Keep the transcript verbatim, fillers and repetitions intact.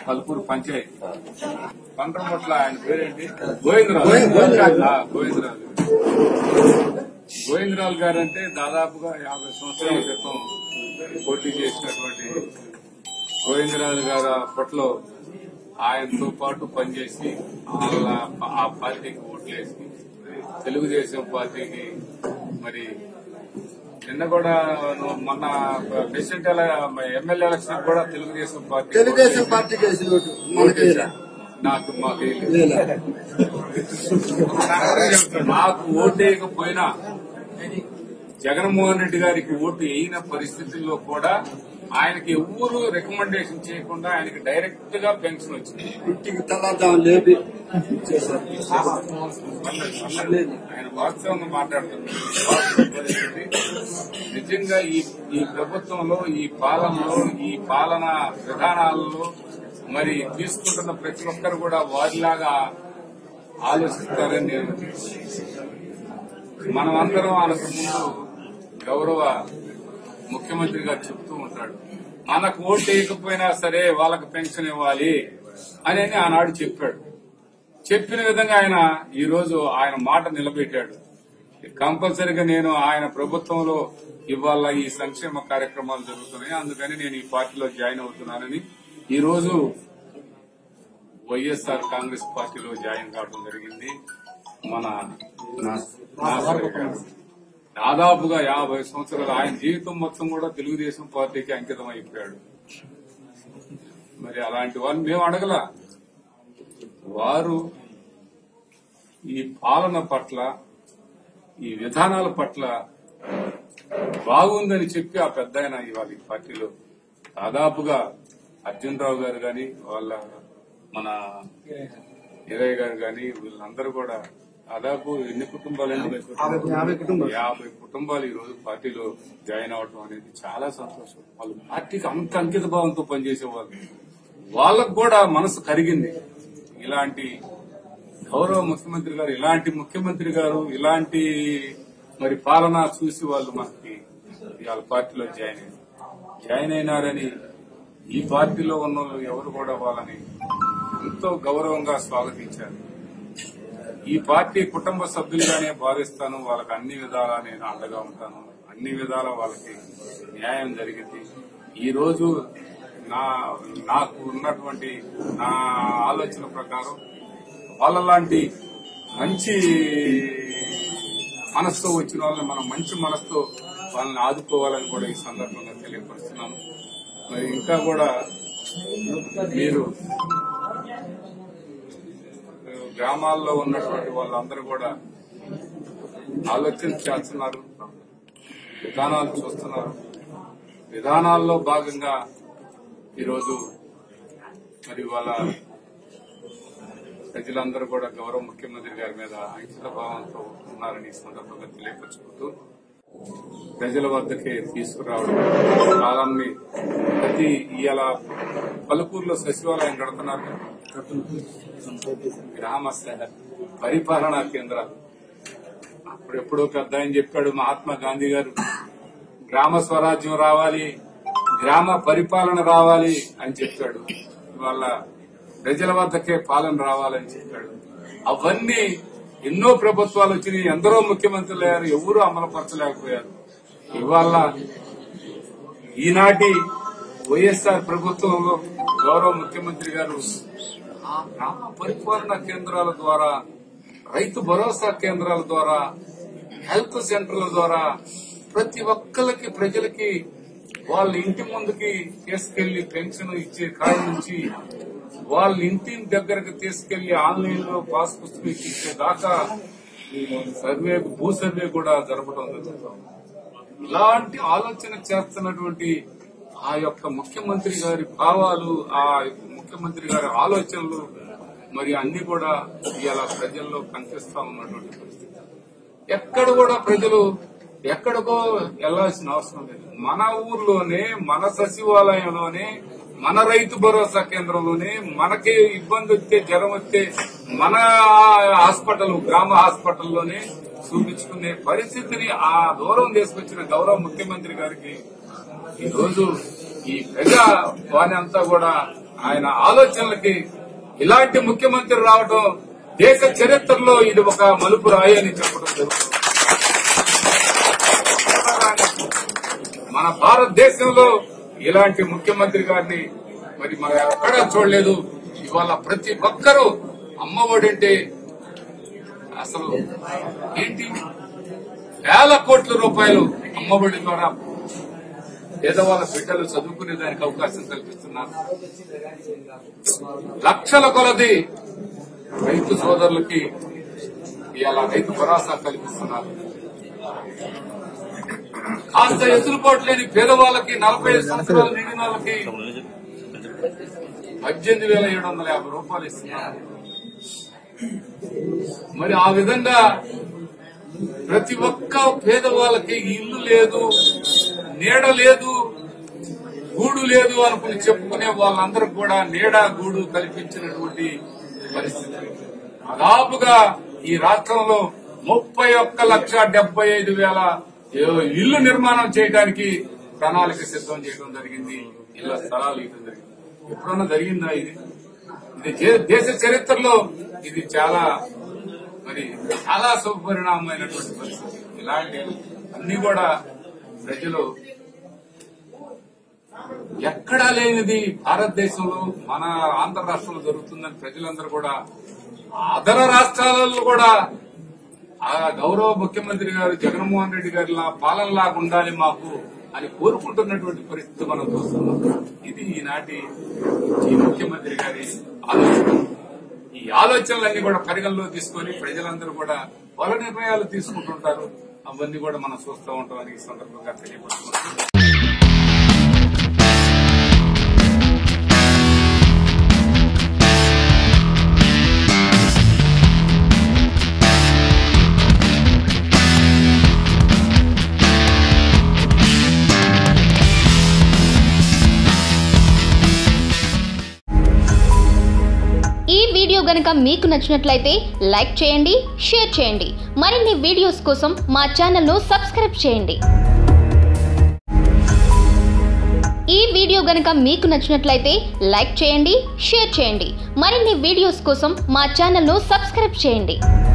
పలుపూరు పంచాయతీ పంటమొట్ల ఆయన పేరేంటి గోవిందరాజు గోవిందరాజు గోవిందరాజు గారు అంటే దాదాపుగా యాభై సంవత్సరాల క్రితం పోటీ చేసినటువంటి గోవిందరాజు గారు అప్పట్లో ఆయనతో పాటు పనిచేసి వాళ్ళ ఆ పార్టీకి ఓట్లేసి తెలుగుదేశం పార్టీకి మరి నిన్న కూడా మొన్న ప్రెసిడెంట్ ఎమ్మెల్యే ఎలక్షన్ కూడా తెలుగుదేశం పార్టీ తెలుగుదేశం పార్టీకి నాకు మాకు నాకు ఓటేయకపోయినా జగన్మోహన్ రెడ్డి గారికి ఓటు వేయిన పరిస్థితుల్లో కూడా ఆయనకి ఎవరు రికమెండేషన్ చేయకుండా ఆయనకి డైరెక్ట్ గా పెన్షన్ వచ్చింది. ఇంటికి తెల్లారుజాము లేపి ఆయన వాస్తవంగా మాట్లాడుతున్నారు. నిజంగా ఈ ఈ ప్రభుత్వంలో ఈ పాలనలో ఈ పాలన విధానాలలో మరి తీసుకుంటున్న ప్రతి ఒక్కరు కూడా వారిలాగా ఆలోచిస్తారని నేను మనమందరం ఆయనకు ముందు గౌరవ ముఖ్యమంత్రి గారు చెప్తూ ఉంటాడు, మనకు ఓటు వేయకపోయినా సరే వాళ్ళకి పెన్షన్ ఇవ్వాలి అని ఆనాడు చెప్పాడు. చెప్పిన విధంగా ఆయన ఈ రోజు ఆయన మాట నిలబెట్టాడు. కంపల్సరిగా నేను ఆయన ప్రభుత్వంలో ఇవాళ ఈ సంక్షేమ కార్యక్రమాలు జరుగుతున్నాయి, అందుకని నేను ఈ పార్టీలో జాయిన్ అవుతున్నానని ఈ రోజు వైఎస్ఆర్ కాంగ్రెస్ పార్టీలో జాయిన్ కావడం జరిగింది. మన దాదాపుగా యాభై సంవత్సరాలు ఆయన జీవితం మొత్తం కూడా తెలుగుదేశం పార్టీకి అంకితం అయిపోయాడు. మరి అలాంటి వారిని మేము అడగల, వారు ఈ పాలన పట్ల ఈ విధానాల పట్ల బాగుందని చెప్పి ఆ పెద్ద ఆయన ఇవాళ ఈ పార్టీలో దాదాపుగా అర్జున్ రావు గారు గాని వాళ్ళ మన ఈరయ్య గారు గాని వీళ్ళందరూ కూడా దాదాపు ఎన్ని కుటుంబాలు యాభై కుటుంబాలు ఈ రోజు పార్టీలో జాయిన్ అవడం అనేది చాలా సంతోషం. వాళ్ళు పార్టీకి అంత అంకిత భావంతో పనిచేసేవాళ్ళు. వాళ్ళకు కూడా మనసు కరిగింది. ఇలాంటి గౌరవ ముఖ్యమంత్రి గారు ఇలాంటి ముఖ్యమంత్రి గారు ఇలాంటి మరి పాలన చూసి వాళ్ళు మనకి వాళ్ళ పార్టీలో జాయిన్ అయ్యారు జాయిన్ అయినారని ఈ పార్టీలో ఉన్న వాళ్ళు ఎవరు కూడా వాళ్ళని ఎంతో గౌరవంగా స్వాగతించారు. ఈ పార్టీ కుటుంబ సభ్యులుగానే భావిస్తాను. వాళ్ళకి అన్ని విధాలా నేను అండగా ఉంటాను. అన్ని విధాల వాళ్ళకి న్యాయం జరిగింది. ఈ రోజు నా నాకు ఉన్నటువంటి నా ఆలోచన ప్రకారం వాళ్ళలాంటి మంచి మనసుతో వచ్చిన వాళ్ళని మనం మంచి మనసుతో వాళ్ళని ఆదుకోవాలని కూడా ఈ సందర్భంగా తెలియపరుస్తున్నాను. మరి ఇంకా కూడా మీరు గ్రామాల్లో ఉన్నటువంటి వాళ్ళందరూ కూడా ఆలోచన చేస్తున్నారు, విధానాలు చూస్తున్నారు. విధానాల్లో భాగంగా ఈరోజు మరి వాళ్ళ ప్రజలందరూ కూడా గౌరవ ముఖ్యమంత్రి గారి మీద అంకిత భావంతో ఉన్నారని ఈ సందర్భంగా తెలియపరుచుకుంటూ ప్రజల వద్దకే తీసుకురావడం కాలాన్ని ప్రతి ఇవాళ పలుకూరులో సచివాలయం కడుతున్నారు. గ్రామ పరిపాలనా కేంద్రాలు అప్పుడెప్పుడో పెద్ద ఆయన చెప్పాడు మహాత్మా గాంధీ గారు, గ్రామ స్వరాజ్యం రావాలి, గ్రామ పరిపాలన రావాలి అని చెప్పాడు. ఇవాళ ప్రజల వద్దకే పాలన రావాలని చెప్పాడు. అవన్నీ ఎన్నో ప్రభుత్వాలు వచ్చినాయి, ఎందరో ముఖ్యమంత్రులు అయ్యారు, ఎవరూ అమలుపరచలేకపోయారు. ఇవాళ ఈనాటి వైఎస్ఆర్ ప్రభుత్వంలో గౌరవ ముఖ్యమంత్రి గారు ఆ గ్రామ పరిపాలనా కేంద్రాల ద్వారా, రైతు భరోసా కేంద్రాల ద్వారా, హెల్త్ సెంటర్ల ద్వారా ప్రతి ఒక్కరికి ప్రజలకి వాళ్ళ ఇంటి ముందుకి తీసుకెళ్లి పెన్షన్ ఇచ్చే కాడ నుంచి వాళ్ళ ఇంటి దగ్గరకు తీసుకెళ్లి ఆన్లైన్ లో పాస్ పుస్తకం ఇచ్చేదాకా సర్వే భూ సర్వే కూడా జరపడం జరుగుతుంది. ఇలాంటి ఆలోచన చేస్తున్నటువంటి ఆ యొక్క ముఖ్యమంత్రి గారి భావాలు, ఆ ముఖ్యమంత్రి గారి ఆలోచనలు మరి అన్ని కూడా ఇలా ప్రజల్లో కనిపిస్తా ఉన్నటువంటి పరిస్థితి. ఎక్కడ కూడా ప్రజలు ఎక్కడికో వెళ్లాల్సిన అవసరం లేదు. మన ఊర్లోనే, మన సచివాలయంలోనే, మన రైతు భరోసా కేంద్రంలోనే మనకే ఇబ్బంది వస్తే, జ్వరం వస్తే మన హాస్పిటల్, గ్రామ హాస్పిటల్లోనే చూపించుకునే పరిస్థితిని ఆ దూరం తీసుకొచ్చిన గౌరవ ముఖ్యమంత్రి గారికి ఈ రోజు ఈ ప్రజా వాణి అంతా కూడా ఆయన ఆలోచనలకి ఇలాంటి ముఖ్యమంత్రి రావడం దేశ చరిత్రలో ఇది ఒక మలుపు రాయి అని చెప్పడం జరుగుతుంది. మన భారతదేశంలో ఇలాంటి ముఖ్యమంత్రి గారిని మరి మనం ఎక్కడా చూడలేదు. ఇవాళ ప్రతి ఒక్కరూ అమ్మఒడంటే అసలు ఏంటి వేల కోట్ల రూపాయలు అమ్మఒడి ద్వారా పేదవాళ్ళ బిడ్డలు చదువుకునే దానికి అవకాశం కల్పిస్తున్నారు. లక్షల కొలది రైతు సోదరులకి ఇలా రైతు భరోసా కల్పిస్తున్నారు. కాస్త ఎసులుబాటు లేని పేదవాళ్ళకి నలభై ఐదు సంవత్సరాలు నిండిన వాళ్ళకి పద్దెనిమిది వేల ఏడు వందల యాభై రూపాయలు ఇస్తున్నారు. మరి ఆ విధంగా ప్రతి ఒక్క పేదవాళ్ళకి ఇల్లు లేదు, నీడ లేదు, గూడు లేదు అనుకుని చెప్పుకునే వాళ్ళందరూ కూడా నీడ గూడు కల్పించినటువంటి పరిస్థితి. దాదాపుగా ఈ రాష్ట్రంలో ముప్పై ఒక్క లక్ష డెబ్బై ఐదు వేల ఇల్లు నిర్మాణం చేయడానికి ప్రణాళిక సిద్ధం చేయడం జరిగింది. ఇళ్ల స్థలాలు ఇవ్వడం జరిగింది. ఎప్పుడన్నా జరిగిందా ఇది? ఇది దేశ చరిత్రలో ఇది చాలా మరి చాలా శుభపరిణామమైనటువంటి పరిస్థితి. ఇలాంటి అన్ని కూడా ప్రజలు ఎక్కడా లేనిది భారతదేశంలో మన ఆంధ్ర రాష్ట్రంలో జరుగుతుందని ప్రజలందరూ కూడా అదర రాష్ట్రాలలో కూడా ఆ గౌరవ ముఖ్యమంత్రి గారు జగన్మోహన్ రెడ్డి గారి పాలనలాగా ఉండాలి మాకు అని కోరుకుంటున్నటువంటి పరిస్థితి మనం చూస్తున్నాం. ఇది ఈనాటి ఈ ముఖ్యమంత్రి గారి ఆలోచన. ఈ ఆలోచనలన్నీ కూడా పరిగణలో తీసుకుని ప్రజలందరూ కూడా వాళ్ళ నిర్ణయాలు తీసుకుంటుంటారు. అవన్నీ కూడా మనం చూస్తూ ఉంటామని ఈ సందర్భంగా తెలియపడుతున్నాం. ఈ వీడియో గనుక మీకు నచ్చినట్లయితే లైక్ చేయండి, షేర్ చేయండి. మరిన్ని వీడియోస్ కోసం మా ఛానల్ను సబ్స్క్రైబ్ చేయండి. ఈ వీడియో గనుక మీకు నచ్చినట్లయితే లైక్ చేయండి, షేర్ చేయండి. మరిన్ని వీడియోస్ కోసం మా ఛానల్ను సబ్స్క్రైబ్ చేయండి.